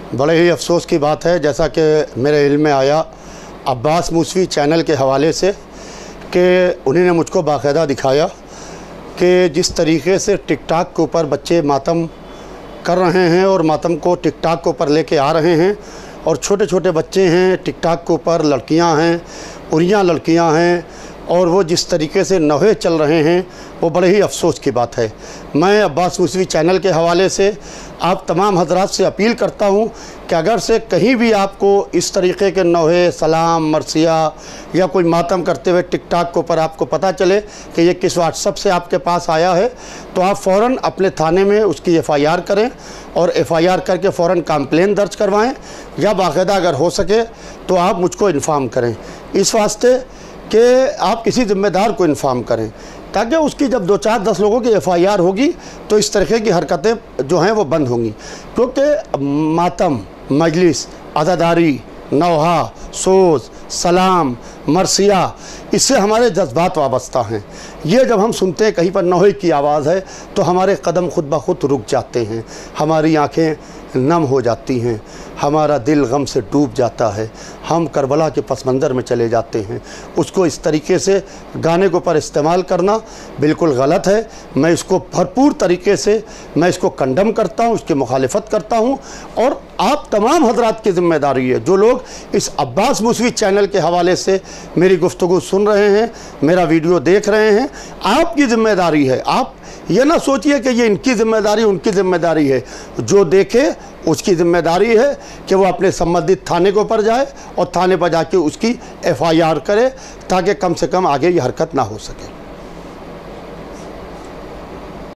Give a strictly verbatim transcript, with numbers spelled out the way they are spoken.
बड़े ही अफसोस की बात है, जैसा कि मेरे इल्म में आया अब्बास मूसवी चैनल के हवाले से कि उन्हीं ने मुझको बाकायदा दिखाया कि जिस तरीके से टिकटॉक के ऊपर बच्चे मातम कर रहे हैं और मातम को टिकटॉक के ऊपर लेके आ रहे हैं, और छोटे छोटे बच्चे हैं, टिकटॉक के ऊपर लड़कियां हैं, उरियां लड़कियां हैं, और वो जिस तरीके से नौहे चल रहे हैं, वो बड़े ही अफसोस की बात है। मैं अब्बास मूसवी चैनल के हवाले से आप तमाम हजरात से अपील करता हूँ कि अगर से कहीं भी आपको इस तरीके के नौहे, सलाम, मरसिया या कोई मातम करते हुए टिकटॉक के ऊपर आपको पता चले कि ये किस व्हाट्सएप से आपके पास आया है, तो आप फ़ौरन अपने थाने में उसकी एफ़ आई आर करें और एफ़ आई आर करके फ़ौरन कंप्लेन दर्ज करवाएं, या बाकायदा अगर हो सके तो आप मुझको इन्फॉर्म करें, इस वास्ते कि आप किसी ज़िम्मेदार को इन्फॉर्म करें, ताकि उसकी जब दो चार दस लोगों की एफ़ आई आर होगी तो इस तरह की हरकतें जो हैं वो बंद होंगी। क्योंकि मातम, मजलिस, अज़ादारी, नौहा, सोज, सलाम, मरसिया, इससे हमारे जज्बात वाबस्ता हैं। ये जब हम सुनते हैं कहीं पर नौहे की आवाज़ है तो हमारे कदम खुद ब खुद रुक जाते हैं, हमारी आँखें नम हो जाती हैं, हमारा दिल गम से डूब जाता है, हम करबला के पस मंज़र में चले जाते हैं। उसको इस तरीके से गाने के ऊपर इस्तेमाल करना बिल्कुल गलत है। मैं इसको भरपूर तरीके से मैं इसको कंडम करता हूँ, इसकी मुखालिफत करता हूँ, और आप तमाम हजरात की ज़िम्मेदारी है, जो लोग इस अब्बास मूसवी चैनल के हवाले से मेरी गुफ्तगू सुन रहे हैं, मेरा वीडियो देख रहे हैं, आपकी ज़िम्मेदारी है। आप ये ना सोचिए कि ये इनकी ज़िम्मेदारी उनकी ज़िम्मेदारी है। जो देखे उसकी ज़िम्मेदारी है कि वो अपने संबंधित थाने के ऊपर जाए और थाने पर जाके उसकी एफ़ आई आर करे, ताकि कम से कम आगे ये हरकत ना हो सके।